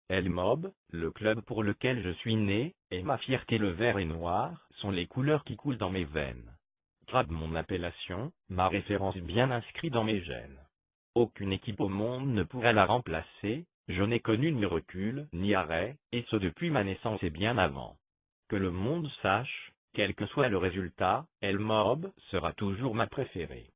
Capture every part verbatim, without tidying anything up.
El Mob, le club pour lequel je suis né, et ma fierté le vert et noir, sont les couleurs qui coulent dans mes veines. Grave mon appellation, ma référence bien inscrite dans mes gènes. Aucune équipe au monde ne pourrait la remplacer, je n'ai connu ni recul, ni arrêt, et ce depuis ma naissance et bien avant. Que le monde sache, quel que soit le résultat, El Mob sera toujours ma préférée.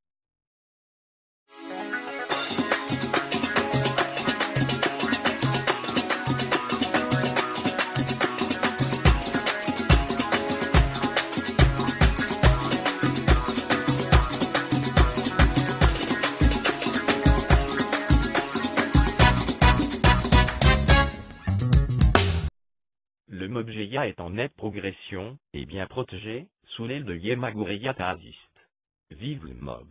Le Mob Jeya est en nette progression, et bien protégé, sous l'aile de Yemaguriya Taazist. Vive le Mob!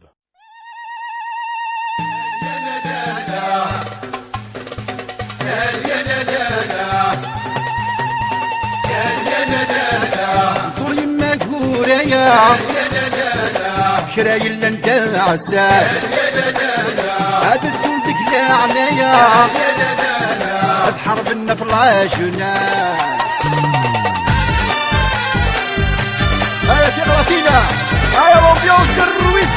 حربنا في العيش وناس هيا تغرفينا هيا روميو الرويس